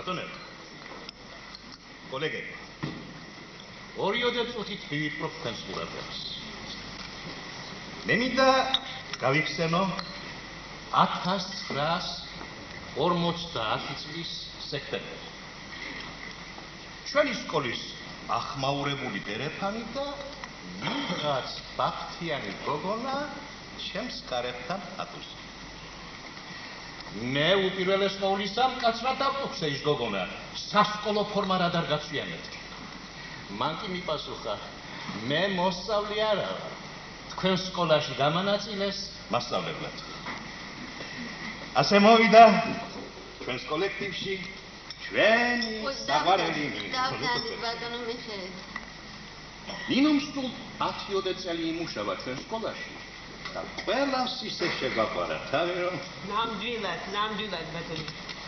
ბატონო კოლეგები ორიოდე წუთით ვიპრობ თქვენს ყურადღებას მე მინდა გავიხსენო 1950 წლის სექტემბერი ჩვენი სკოლის ახმაურებული დერეფანი და ვიღაც ბაქთიანი გოგონა ჩემს კარებთან ატუსა მე უპირველეს ყოვლისა მკაცრად დავტოქსე ის გოგონა სასკოლო ფორმა რა არ გაცვიანებდი მან კი მიპასუხა მე მოსწავლე არა ვარ თქვენ სკოლაში გამანაწილეს მასწავლებლად ასე მოვიდა ჩვენს კოლექტივში ჩვენი საყვარელი ნინომ სულ 10 წელი იმუშავა ჩვენ სკოლაში და ყველას ისე შეგაყვარა თავი რომ ნამდვილად ბატონო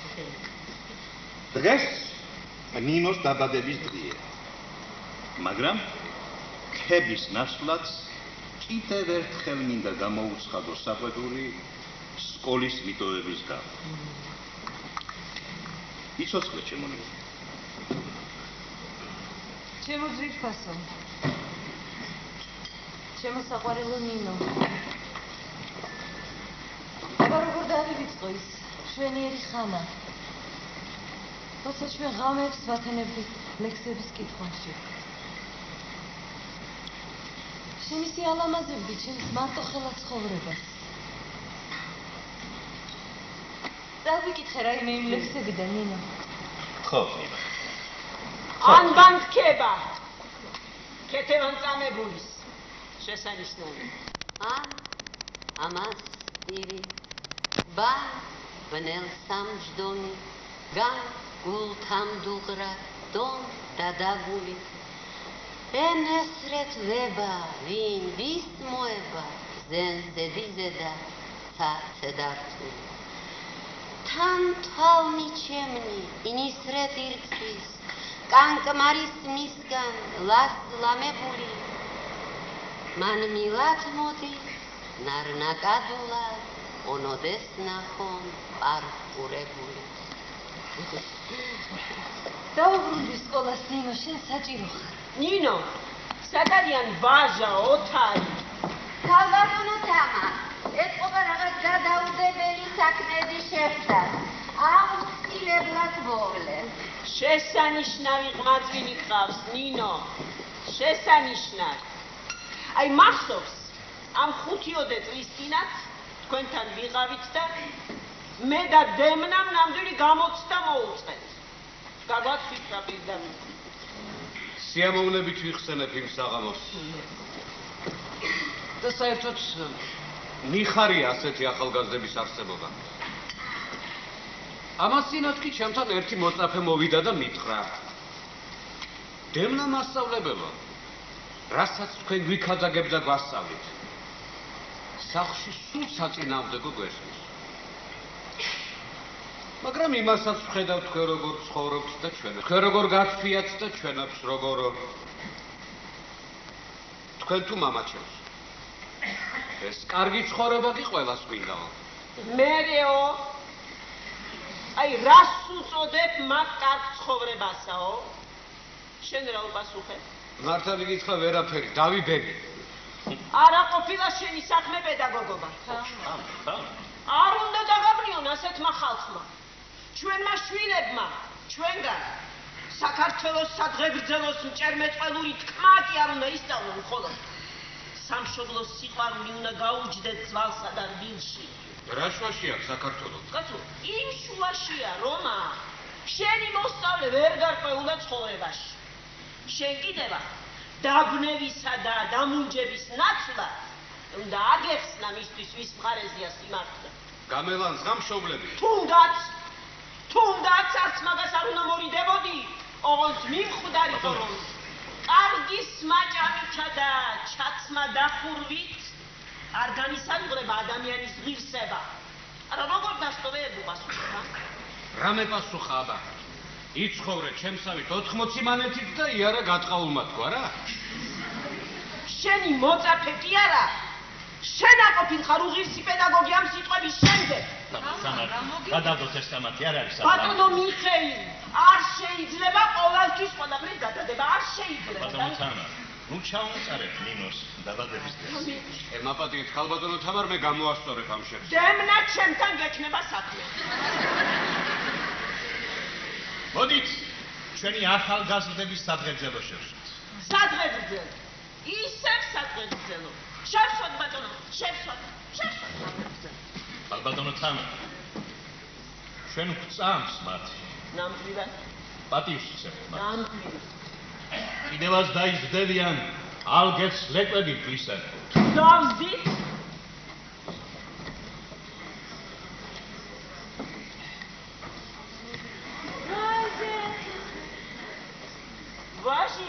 დღეს ნინოს დაბადების დღეა მაგრამ ქების ნაცვლად კიდევ ერთხელ მინდა გამოუცხადო საყვედური სკოლის მიტოვების გამო იცოცხლე ჩემო ნინო ჩემო ძვირფასო ჩემო საყვარელო ნინო აბა როგორ დავივიწყო ის მშვენიერი ხანა როცა ჩვენ ღამეებს ვათენებდით ლექსების კითხვაში შენი სიალამაზებდი ჩემს მარტოხელა ცხოვრებას დავიკითხე რაიმე იმ ლექსებიდან ნინო ხო ნინო ანბანთქება ქეთევან წამებულის შესანიშნავი ამას iri ba bnel samjdomi gan gultam dugra don dadaguli enesret veba vin vis moeba zen zedizeda sacedartu tan tvalni chemni inisret irkis kankmaris misgan las lamebuli man milat modi ნარნაკადულა ონოდეს ნახონ პარკურებული დაუბრუნდი სკოლას ნინო შენ საჭირო ხარ ნინო საგარიან ბაჟა ოთარი ქალბატონო თამა ეთყობა რაღაც გადაუდებელი საქმეები შეხვდათ აუცილებლად მოვლე შესანიშნავი ყმაწვილი გყავს ნინო შესანიშნავი აი მახსოვს ამ 5-10 წლის წინათ თქვენთან ვიყავით და მე და დემნამ ნამდვილი გამოცდა მოუწყეთ. გაგვაცვით რა პირდაპირ. სიამოვნებით ვიხსენებ იმ საღამოს. და საერთოდ მიხარია ასეთი ახალგაზრდების არსებობა. ამას წინათ კი ჩემთან ერთი მოწაფე მოვიდა და მითხრა. დემნა მასწავლებელო, რასაც თქვენ გვიქადაგებთ და გვასწავლით. სახლში სულ საწინააღმდეგო გვესმის. მაგრამ იმასაც ვხედავთ თქვენ როგორ ცხოვრობთ და ჩვენ. თქვენ როგორ გაცვიათ და ჩვენაც როგორ. თქვენ თუ მამაჩემს. ეს კარგი ცხოვრება კი ყველას გვინდაო. მერეო. აი რას უწოდებ მაგ კარგ ცხოვრებასაო? შენ რა უპასუხებ? მართალი გითხრა ვერაფერი, დავიბეგი. არა ყოფილა შენი საქმე პედაგოგობა. არ უნდა დაგაბრიონ ასეთმა ხალხმა. ჩვენმა შვილებმა, ჩვენგან საქართველოს სადღეგრძელოს მჭერმეწყელური თქმა კი არ უნდა ისწავლონ მხოლოდ. სამშობლოს სიყვარული უნდა გაუჯდეთ ძვალსა და რბილში. რა შუაშია საქართველოს? კაცო, იმ შუაშია რომა. შენი მოსწავლე ვერ გარკვეულა ცხოვრებაში. შენ კიდევა დაბნევისა და დამუნჯების ნაცვლად უნდა აგეხსნა მისთვის ვის მხარეზეა სიმართლე. გამელანს გამშობლები. თუნდაც არც მაგას არ უნდა მორიდებოდი, ოღონდ მიმხვდარიყო რომ კარგი სმაჭამითა და ჩაცმა დახურვით არ განისაზღვრება ადამიანის ღირსება. არა როგორ დასტოვებო პასუხა? რამე პასუხა აბა? იცხოვრე ჩემსავით 80 მანეთით და იარა გატყაულმა თქვა რა? შენი მოწაფე კი არა. შენ აყოფილ ხარ უღირსი პედაგოგი ამ სიტყვების შემდეგ. გადავდოთ ეს სამათი არ არის ბატონო მიხეილი, არ შეიძლება ყოველთვის ყველაფრის გადადება, არ შეიძლება. ბატონო თამარ, ნუ ჩავამწარებ ნინოს დაბადების დღეს. მაპატიეთ ხალბატონო თამარ, მე გამოასწორებ ამ შეხს. დემნა ჩემთან გექნება საქმე. მოდით, ჩვენი ახალგაზრდების სადღეგრძელო შევსვათ. სადღეგრძელო. ისევ სადღეგრძელო. შევსვათ ბატონო, შევსვათ. ალბათონო თამარ, ჩვენ გვწამს მათ. ნამდვილად. პატივს ვცემთ მათ. ნამდვილად. კიდევაც დაიზრდებიან ალგეთს ლეკვები გვისან. დავზდით. ვაში.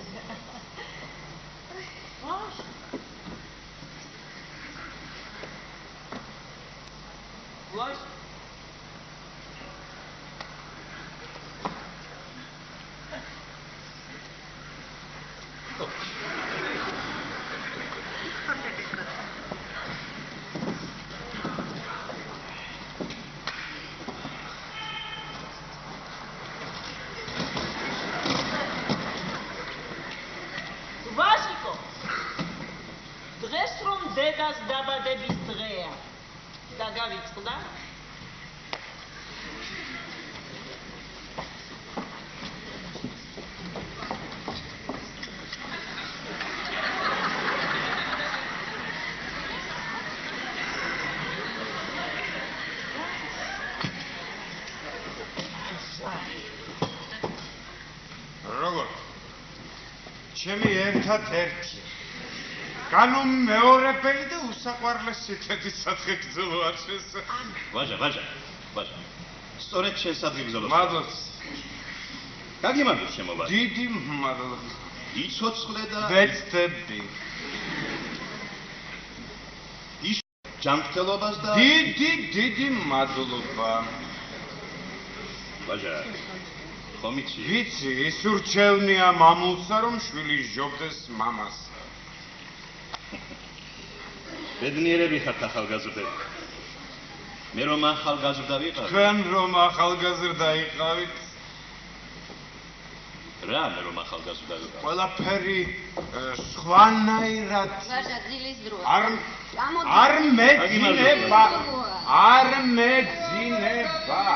What? Vasiko. დღეს რომ დედას დაბადების დღეა. დაგავიწყდა? როგორ? ჩემი ერთად-ერთი. განო მეორებელი და უსაყვარლესი თეთის სადღეგრძელო არ შეს. ვაჟა. სწორედ შენ სადღეგრძელო. მადლობს. გაგიმარჯოს შემოვა. დიდი მადლობა. იცოცხლე და ვეცდები. ის ჯანმრთელობას და დიდი მადლობა. ვაჟა. ხომიცი. ვიცი, ის ურჩევნია მამულსა რომ შვილი ჟობდეს მამას. ბედნიერები ხართ ახალგაზრდები. მე რომ ახალგაზრდა ვიყავ. თქვენ რომ ახალგაზრდა იყავით, რა მე რომ ახალგაზრდა ვიყავ. ყველაფერი სხვანაირად ვაჟა ძილის დროს. არ მეძინება. არ მეძინება.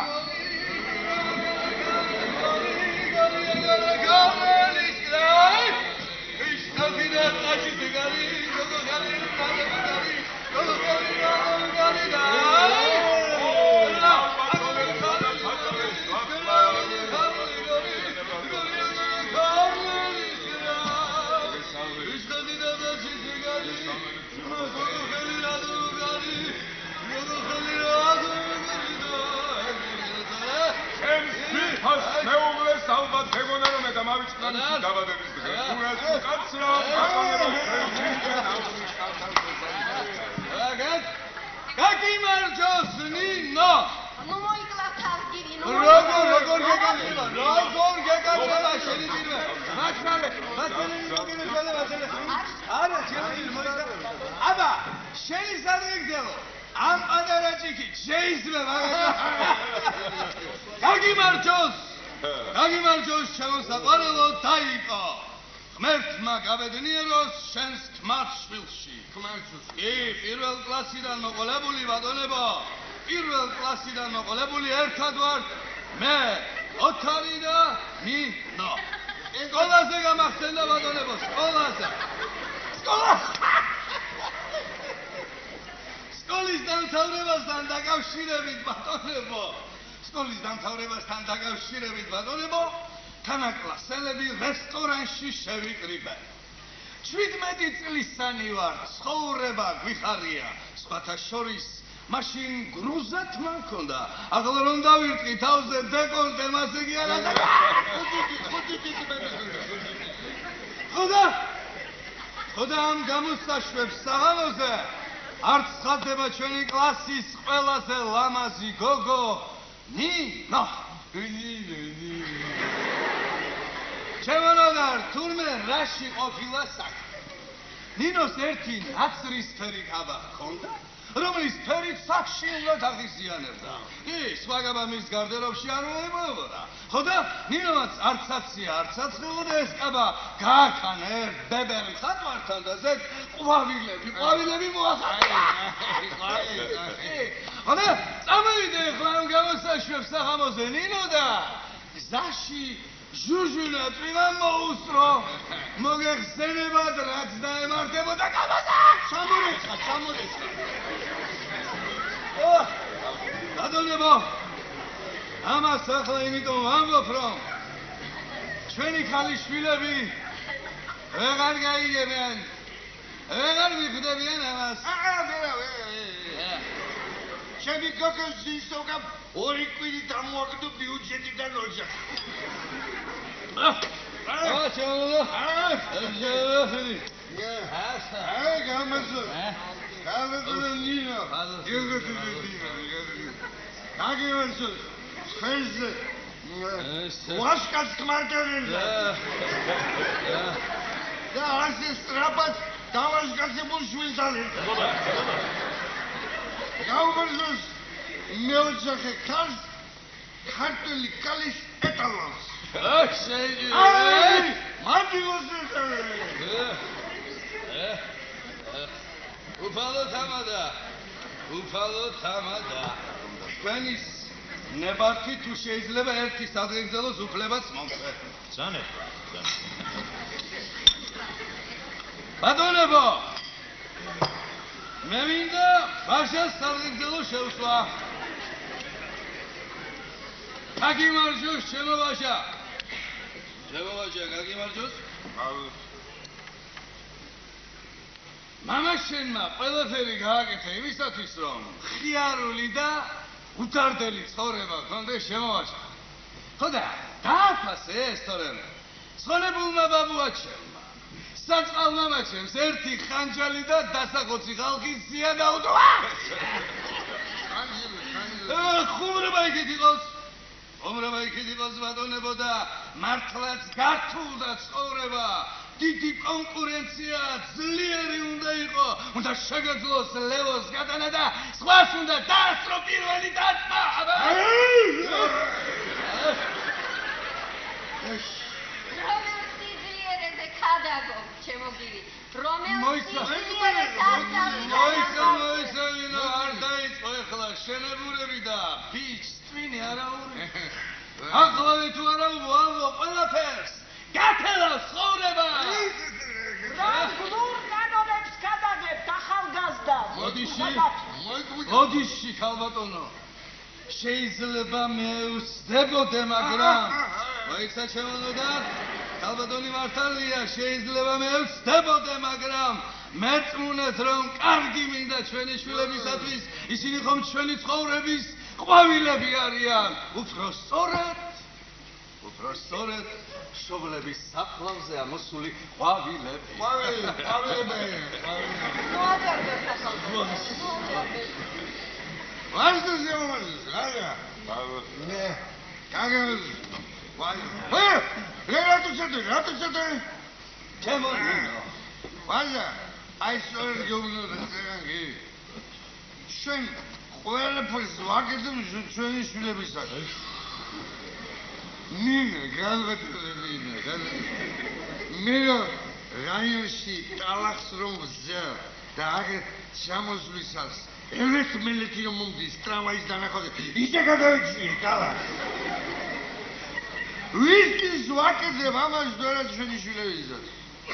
ალბათ მეგონა რომ დამავიწყდა მისი დაბადების დღე. ურას კაცრა, გაგიმარჯოს ნინო. ნუ მოიკლა ხალხი, ნუ. როგორ გეკაცრა შენი ძირვე. მაშინალე არა შენი მოიკლა. აბა, შენი სადღეგრძელო. ამ პანარაჭიქით შეიძლება გაგიმარჯოს ჩემო საყვარელო დაიყო. ღმერთმა გაბედნიეროს შენს ქმარ შვილში. კი, პირველ კლასიდან მოყოლებული ბატონებო. პირველ კლასიდან მოყოლებული ერთად ვართ მე, ოთარი და ნინო. სკოლაზე გამახსენდა ბატონებო, სკოლაზე. სკოლის დამთავრებასთან დაკავშირებით ბატონებო. სკოლის დამთავრებასთან დაკავშირებით ბატონებო, თანაკლასელები რესტორანში შევიკრიბეთ. 17 წლისანი ვარ, ცხოვრება გვიხარია. სხვათა შორის მაშინ გრუზად მანქონდა. ახლა რომ დავირტყი თავზე დეკოლტე მასე კი არა და ხოდა ამ გამოსაშვებს საღამოზე არც ხდება ჩვენი კლასის ყველაზე ლამაზი გოგო ნინო. ჩემონოდარ თურმე რაში ყოფილა საქმე. ნინოს ერთი ნაცრისფერი კაბა ჰქონდა, რომლის ფერით სახში უნდა დაღიზიანებდა. სხვა გაბამის გარდერობში არ მოემოვდა. ხო და ნინომაც არცაცია, არცაც ხილოდა ეს კაბა გააქანა ბებერი ხატვართან და ზედ ყვავილები მოახატა. ხო და წამოვიდე ხლა ამ გამოსაშვებს სახამოზე ნინო და გზაში ჟუჟუნა წვიმა მოუსწრო. მოგეხსენებათ რაც დაემართებოდა კაბაზე. ჩამორეცხა. ბატონებო, ამას ახლა იმიტომ ვამბობ, რომ ჩვენი ქალიშვილები ვეღარ გაიგებიან, ვეღარ მიხვდებიან ამას. ჩემი გოგოს ზისოგა ორი კვირით ამოაგდო ბიუჯეტიდან ოჯახი. ჩამოვიდა. გამოსო. ნინო. გაგევასო. ხენზე. ვაშკაც კმარტერენზე. და ასე სტრაპად დავაშკაცებულ შვილთან ერთად. გაუმარჯოს მეოჯახე ქალს ქართული კალის ეტალონს. შეიძლება. მადლობა. უფალო თამადა. ჩვენის ნებართი თუ შეიძლება ერთი სადღეგრძელოს უფლებაც მომწე. ძანე. ბატონებო, მე მინდა ბაშას სადღეგრძელო შევსვა. გაგიმარჯოს ჩემო ბაშა. გაგიმარჯოს. მამა შენმა ყველაფერი გააკეთა იმისათვის, რომ ხიარული და უთარდელი ცხოვრება გქონდეს შემოვაჭრა. ხო და დააფასე ეს თორემ ცხოვრებულმა ბაბუაჩემმა საწყალ მამაჩემს ერთი ხანჯალი და დასახოცი ხალხის ზია დაუდვა. ხუმრობა იქით იყოს ბატონებო და მართლაც გართულდა ცხოვრება. დიდი კონკურენცია ძლიერი უნდა იყო. უნდა შეგეძლოს ლევოს გატანა და სხვას უნდა დაასწრო პირველი დაწმა. რომელ სიძლიერეზე ქადაგო ჩემო გივი. რომელ სიძლიერეზე მოისმინო არ დაიწყო ეხლა შენებურები და ბიჭს წვინი არაური. ახლავე თუ არა ვამბო ყველაფერს. გათელა ცხოვრება. რა გლურ კანონებს გადაგებთ ახალგაზრდა. მოდიში ქალბატონო. შეიძლება მეუცდებოდე, მაგრამ მოიცა ჩემონოდა ქალბატონი მართალია, შეიძლება მეუცდებოდე, მაგრამ მეწმუნეთ რომ კარგი მინდა ჩვენი შვილებისათვის, ისინი ხომ ჩვენი ცხოვრების ყვავილები არიან. უფრო სწორედ შობლების საფლავზე ამოსული ყვავილები. შენ ყველაფერს ვაკეთებ ჩვენი შვილებისათვის. ნინო, განვეთქვა. მე რაიონში ტალახს რომ ვზა და აგერ ჩამოსვლისას ელეთ მელეთი რომ მომდის ტრამვაის დანახავზე ისე გადავიჭრე ტალახს. ვისთვის ვაკეთებ ამას დორად ჩვენი შვილებისათვის.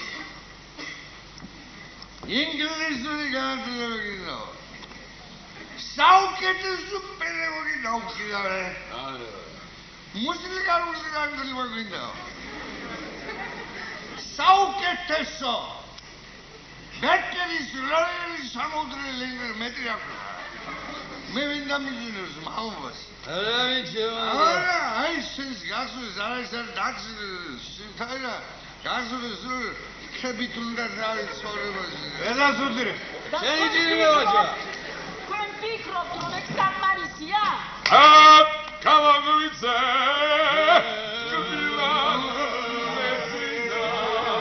ინგლისური განათლება გინდა. საუკეთესო პედაგოგი დავხილავე. მუსიკალური განათლება გინდა. საუკეთესო. ბერკელის როელის სამუდრელი მეტრი აქვს. მე მინდა მიზნებს მამობას. არა, აი შენს გასულს არის დაქსი გასულს ხებით უნდა დავიცხოვრებოდი. ელაზუდრე. შენი ჭირი მოვაჭა. თქვენ ფიქრობთ რომ ეს სამარისია? Kavaguvitse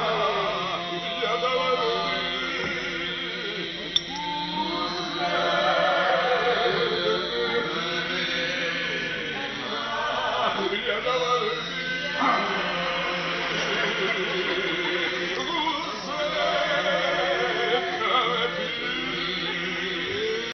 Kuvila Hallelujah.